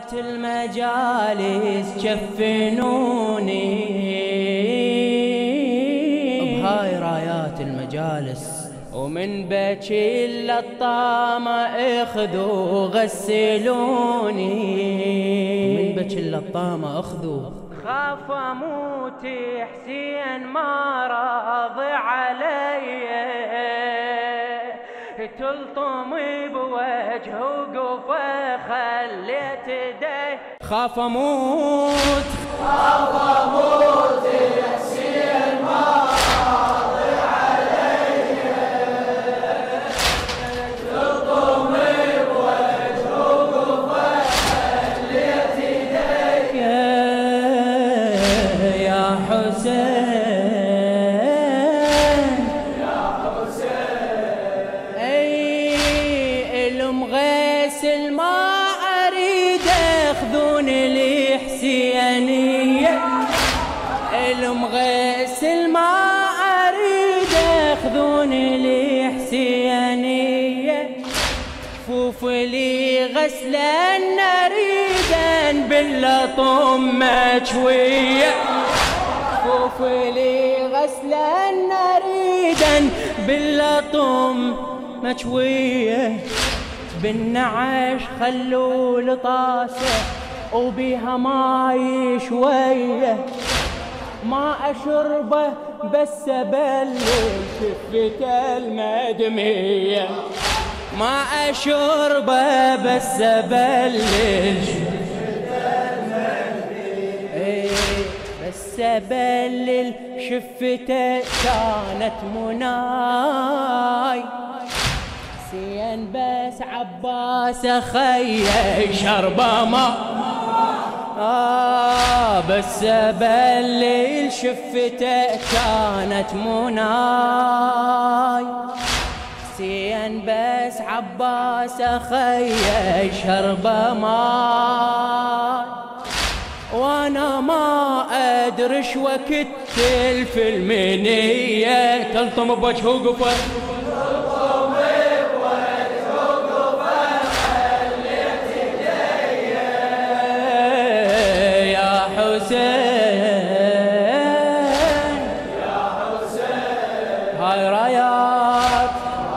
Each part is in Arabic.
رايات المجالس جفنوني، بهاي رايات المجالس ومن بكي اللطامة اخذوا غسلوني، من بكي اللطامة اخذوا. خاف اموت حسين ما راضي علي، تلطم بوجه وقفه خليت يدي. خاف اموت حسين ما راضي علي، تلطم بوجه وقفه خليت يدي. يا حسين المغسل ما اريد اخذوني لحسينية، المغسل ما اريد اخذوني لحسينية. كفوف لي غسلا اريدا باللطم مشوية، كفوف لي غسلا اريدا باللطم مشوية. بالنعش خلوا لطاسة وبيها ماي شوية، ما أشربه بس أبلل شفته المدمية، ما أشربه بس أبلل شفته المدمية، بس أبلل شفته كانت مناي. حسين بس عباس خي شربه ما بس أبلل شفته كانت مناي. حسين بس عباس خي شربه ماي، وانا ما ادري شو وقت الفلمينية. تلطم بوجهه وقفه، هاي رايات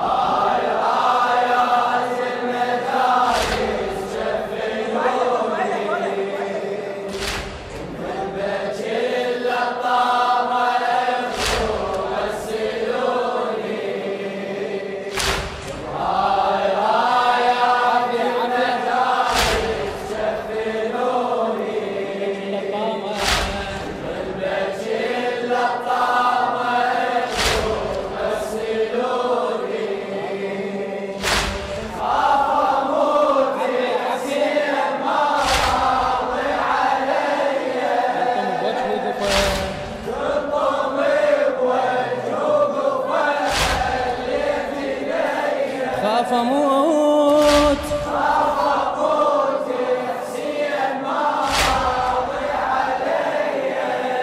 المجالس جفنوني، من بكي اللطامة اخذوا غسلوني. هاي رايات المجالس جفنوني، من بكي اللطامة خاف اموت حسين ما راضي علي،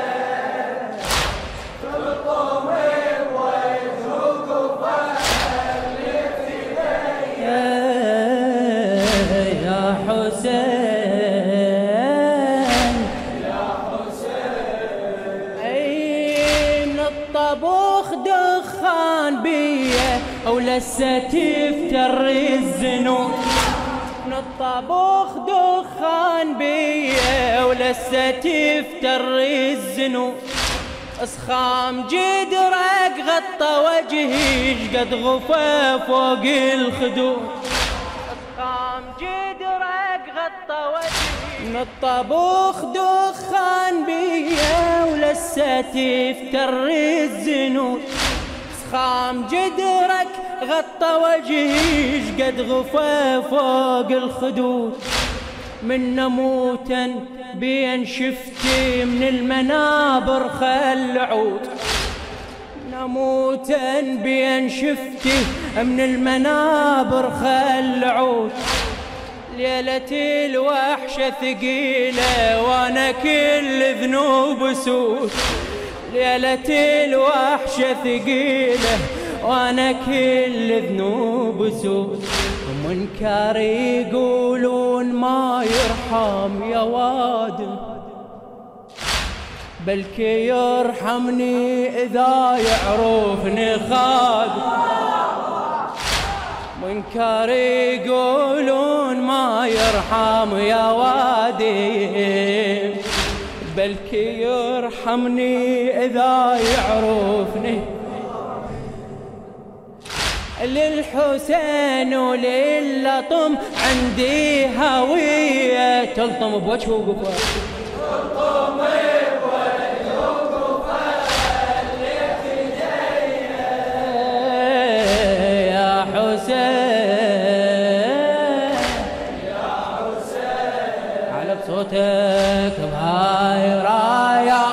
تلطم بوجه وقفه خليت يدي. يا حسين يا حسين، اي من الطبخ دخان بيه ولسه تفتر الزنون، من الطبخ دخان بيه ولسه تفتر الزنون. اصخام جدرك غطى وجهي شقد غفا فوق الخدود، اصخام جدرك غطى وجهي. من الطبخ دخان بيه ولسه تفتر الزنون، خام جدرك غطى وجهي شقد غفا فوق الخدود. من نموتا بين شفتي من المنابر خل عود، نموتا بين شفتي من المنابر خل عود. ليلة الوحشة ثقيلة وانا كل ذنوب سود، ليلة الوحشة ثقيلة وانا كل ذنوب سود. منكر يقولون ما يرحم يا وادم، بلكي يرحمني إذا يعرفني خادم. منكر يقولون ما يرحم يا وادم، بلكي يرحمني إذا يعرفني. للحسين وللطم عندي هوية، تلطم بوجهه وقفه، تلطم بوجهه وقفه خليت ايديا يا حسين، يا حسين على بصوتك بهاي راية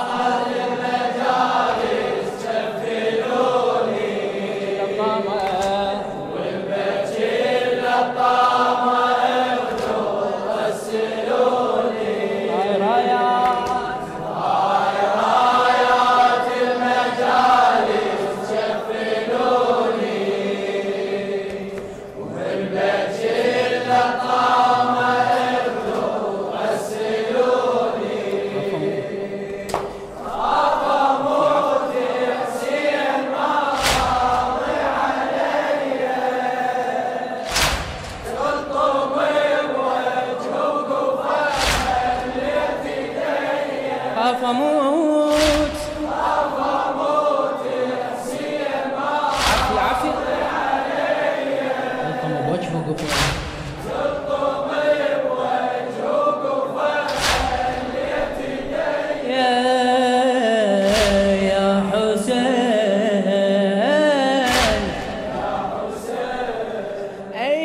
أموت حسين ما عافية تلطم بوجهه وقفه، تلطم بوجهه وقفه خليت ايديا يا حسين، يا حسين أي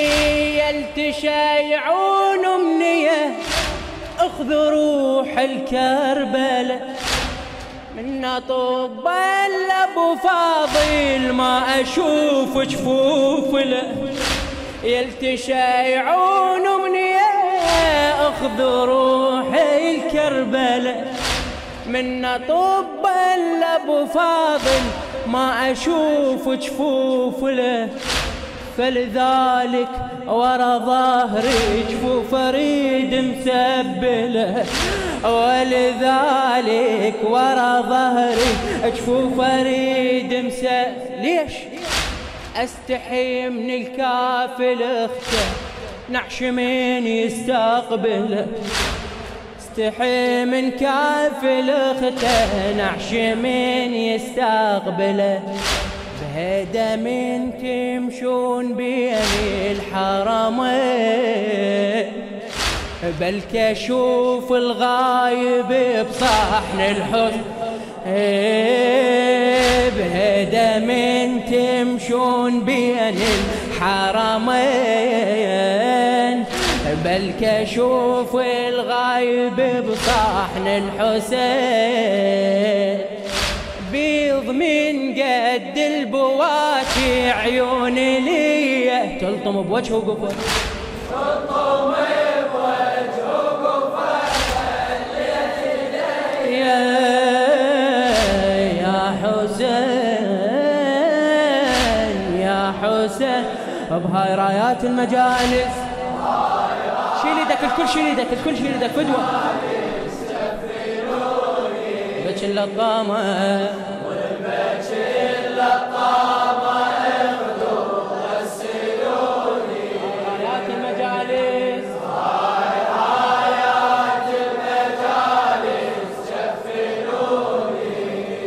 يلتشيعون أمنية اخذ روح الكربلة من طب ابو فاضل ما اشوف جفوف له، يلتشيعون أمنية اخذ روح الكربلة من طب ابو فاضل ما اشوف جفوف له، فلذلك ورا ظهري جفوف اريد مسبله، ولذلك ورا ظهري جفوف اريد مسبله. ليش؟ استحي من الكافل اخته نعش من يستقبله، استحي من كافل اخته نعش من يستقبله، بهذا من تمشون بين الحرمين، بل كشوف الغايب بصحن الحسن، بهذا من تمشون بين الحرمين، بل كشوف الغايب بصحن الحسين، بيض من قد البواتي عيوني لي تلطم بوجهه وقفه، تلطم بوجهه وقفه خليت ايديا يا حسين، يا حسين بهاي رايات المجالس. شيل يدك الكل، شيل يدك الكل، شيل يدك فدوه بك اللطامة والبك اللطامة اخذوا غسلوني، رايات المجالس، رايات المجالس شفلوني،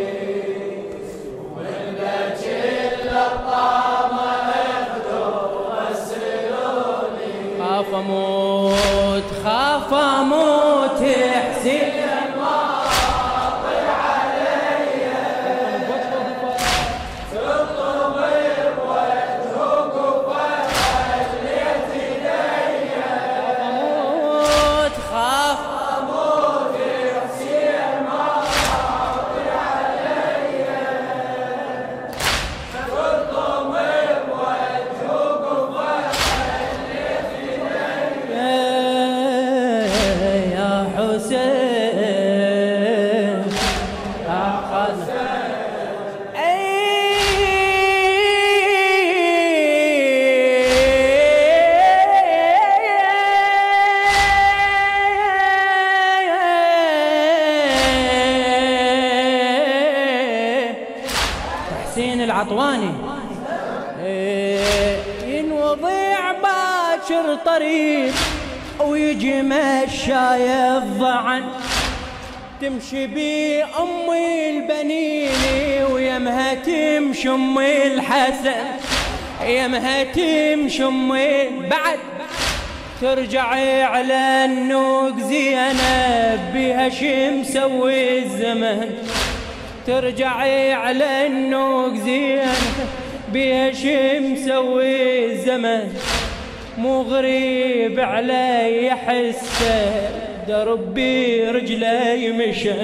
والبك اللطامة اخذوا غسلوني. خاف اموت، خاف اموت حسين عطواني ينوضع باكر طريق ويجي مشاي الضعن تمشي بي أمي البنين ويمها تمشي أمي الحسن يمها تمشي أمي بعد ترجعي على النوق زينب بها شي مسوي الزمن ترجعي على النوق زينب بها شي مسوي الزمن مو غريب علي حسه دربي رجلي مشن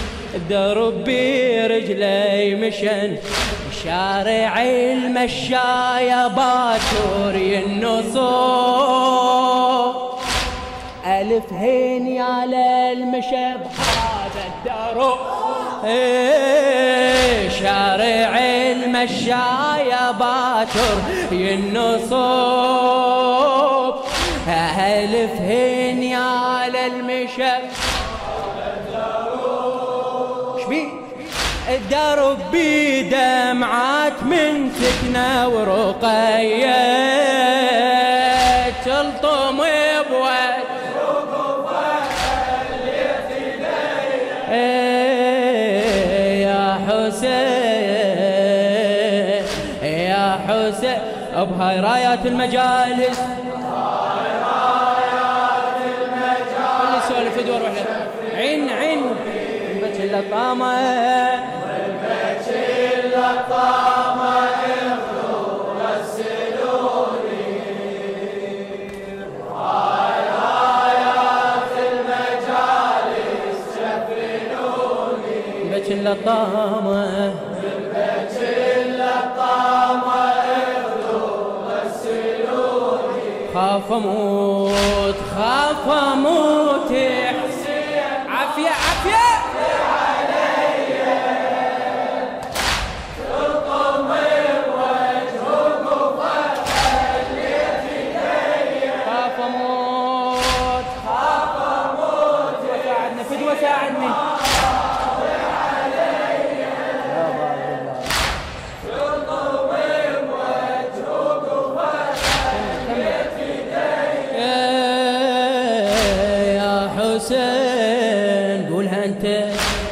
دربي رجلي مشن شارع المشاية باكر النصوب ألف هين يا للمشب هذا الدرب شارع المشاية باكر النصوب ألف هين يا للمشب شبيه الدرب بدمعات من سكنة ورقية تلطم بوجه يا حسين يا حسين بهاي رايات المجالس اللي يسولف يدور وحده عين بتش اللطامة والبتش اللطامة اخذوا غسلوني هاي رايات المجالس شفنوني بتش اللطامة والبتش اللطامة اخذوا غسلوني خاف اموت عافية تلطم بوجهك وخليت ايديا خاف اموت وساعدني فدوة ساعدني تلطم بوجهك وخليت ايديا يا حسين قولها انت يا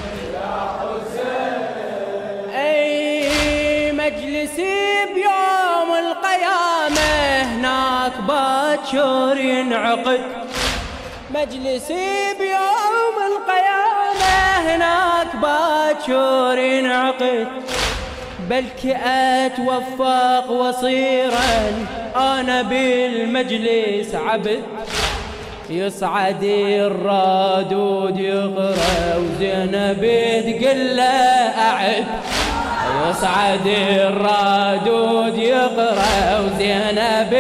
حسين اي مجلسي بيوم القيامة هناك باكر ينعقد مجلسي بيوم القيامة هناك باكر ينعقد بلكي اتوفق وصيرا انا بالمجلس عبد يصعد الرادود يقرأ وزينب تقول له أعد يصعد الرادود يقرأ وزينب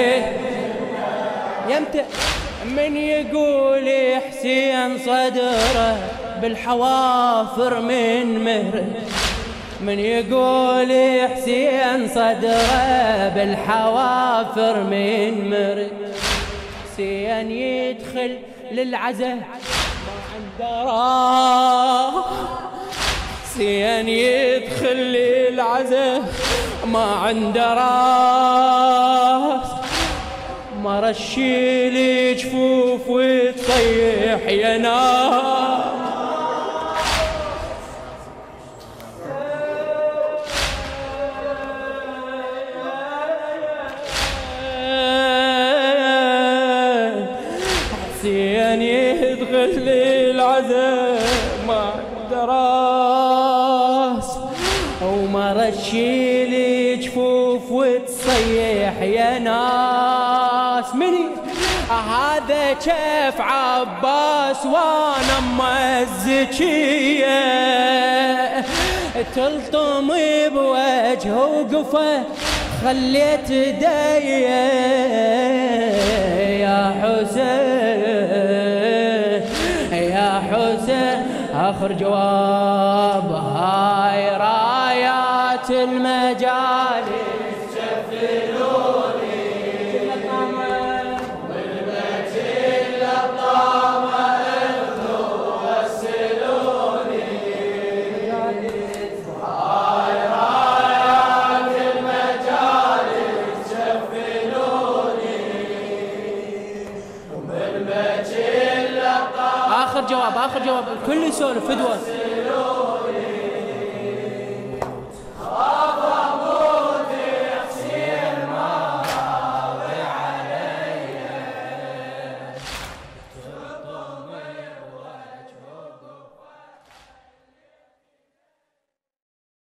يمتى من يقول حسين صدره بالحوافر من مهره من يقول حسين صدره بالحوافر من مهره حسين يدخل للعزة ما عنده راح حسين يدخل للعزة ما عنده راس ما رشي لي جفوف وتصيح يا نار حسين يدخل للعزاء ما عنده راس وما رشي لي جفوف وتصيح يا ناس مني هذا كيف عباس وانا اما الزكية تلطم بوجهه وقفه خليت ايدي يا حسين يا حسين اخر جواب هاي رايات المجالس شفلوني والبيت اللطامة اخذوا غسلوني هاي رايات جواب، آخر جواب، الكل يسولف فدوة.